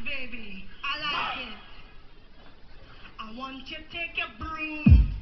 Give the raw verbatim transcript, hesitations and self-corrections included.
baby. I like it. I want you to take your broom.